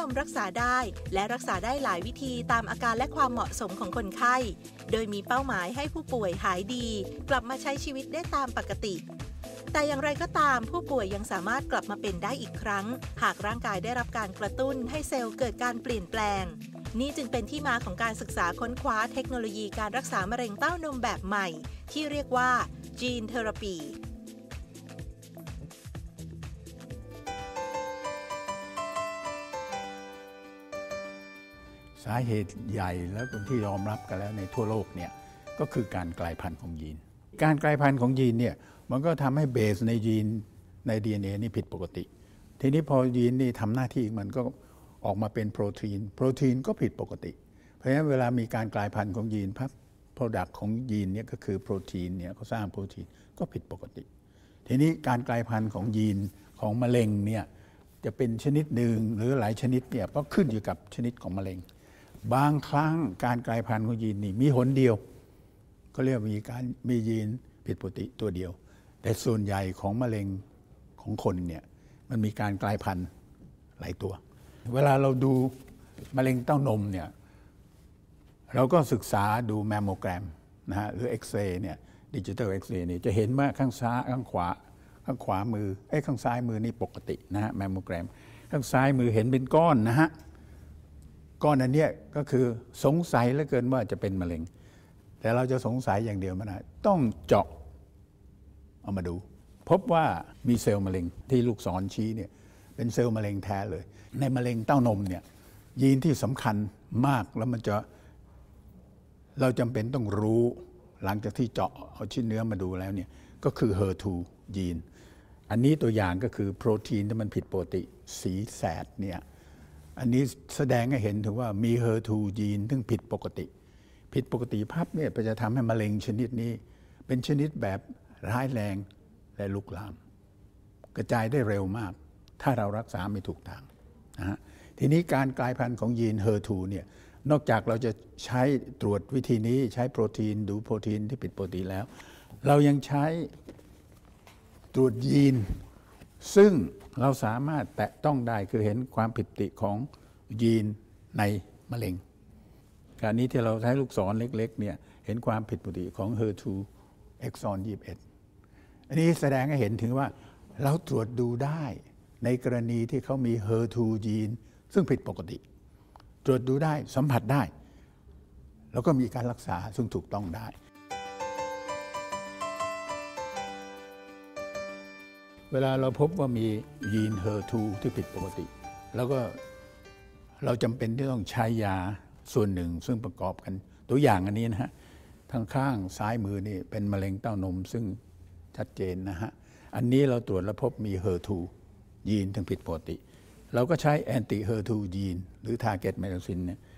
นมรักษาได้และรักษาได้หลายวิธีตามอาการและความเหมาะสมของคนไข้โดยมีเป้าหมายให้ผู้ป่วยหายดีกลับมาใช้ชีวิตได้ตามปกติแต่อย่างไรก็ตามผู้ป่วยยังสามารถกลับมาเป็นได้อีกครั้งหากร่างกายได้รับการกระตุ้นให้เซลล์เกิดการเปลี่ยนแปลงนี่จึงเป็นที่มาของการศึกษาค้นคว้าเทคโนโลยีการรักษามะเร็งเต้านมแบบใหม่ที่เรียกว่า Gene Therapy สาเหตุใหญ่แล้วคนที่ยอมรับกันแล้วในทั่วโลกเนี่ยก็คือการกลายพันธุ์ของยีนการกลายพันธุ์ของยีนเนี่ยมันก็ทำให้เบสในยีนใน DNA นี่ผิดปกติทีนี้พอยีนนี่ทำหน้าที่มันก็ออกมาเป็นโปรตีนก็ผิดปกติเพราะฉะนั้นเวลามีการกลายพันธุ์ของยีนพับ product ของยีนเนี่ยก็คือโปรตีนเนี่ยเขาสร้างโปรตีนก็ผิดปกติทีนี้การกลายพันธุ์ของยีนของมะเร็งเนี่ยจะเป็นชนิดหนึ่งหรือหลายชนิดเนี่ยก็ขึ้นอยู่กับชนิดของมะเร็งบางครั้งการกลายพันธุ์ของยีนนี่มีหนเดียวก็เรียกมียีนผิดปกติตัวเดียวแต่ส่วนใหญ่ของมะเร็งของคนเนี่ยมันมีการกลายพันธุ์หลายตัวเวลาเราดูมะเร็งเต้านมเนี่ยเราก็ศึกษาดูแมมโมแกรมนะฮะหรือเอ็กซเรย์เนี่ยดิจิทัลเอ็กซเรย์นี่จะเห็นว่าข้างซ้ายข้างขวามือข้างซ้ายมือนี่ปกตินะฮะแมมโมแกรมข้างซ้ายมือเห็นเป็นก้อนนะฮะก้อนอันนี้ก็คือสงสัยเหลือเกินว่าจะเป็นมะเร็งแต่เราจะสงสัยอย่างเดียวไม่ได้ต้องเจาะเอามาดูพบว่ามีเซลล์มะเร็งที่ลูกศรชี้เนี่ยเป็นเซลล์มะเร็งแท้เลยในมะเร็งเต้านมเนี่ยยีนที่สำคัญมากแล้วเราจำเป็นต้องรู้หลังจากที่เจาะเอาชิ้นเนื้อมาดูแล้วเนี่ยก็คือ HER2 ยีนอันนี้ตัวอย่างก็คือโปรตีนที่มันผิดปกติสีแสดเนี่ยอันนี้แสดงให้เห็นถึงว่ามี HER2 ยีนซึ่งผิดปกติพับเนี่ยจะทำให้มะเร็งชนิดนี้เป็นชนิดแบบร้ายแรงและลุกลามกระจายได้เร็วมากถ้าเรารักษาไม่ถูกทางนะฮะทีนี้การกลายพันธุ์ของยีน HER2 เนี่ยนอกจากเราจะใช้ตรวจวิธีนี้ใช้โปรตีนดูโปรตีนที่ผิดปกติแล้วเรายังใช้ตรวจยีนซึ่งเราสามารถแตะต้องได้คือเห็นความผิดปกติของยีนในมะเร็งการนี้ที่เราใช้ลูกศรเล็กๆเนี่ยเห็นความผิดปกติของ HER2 exon 21อันนี้แสดงให้เห็นถึงว่าเราตรวจดูได้ในกรณีที่เขามี HER2 ยีนซึ่งผิดปกติตรวจดูได้สัมผัสได้แล้วก็มีการรักษาซึ่งถูกต้องได้เวลาเราพบว่ามียีน HER2 ที่ผิดปกติแล้วก็เราจำเป็นที่ต้องใช้ยาส่วนหนึ่งซึ่งประกอบกันตัวอย่างอันนี้นะฮะทางข้างซ้ายมือนี่เป็นมะเร็งเต้านมซึ่งชัดเจนนะฮะอันนี้เราตรวจแล้วพบมี HER2 ยีนถึงผิดปกติเราก็ใช้ anti HER2 ยีนหรือ target medicine เนี่ย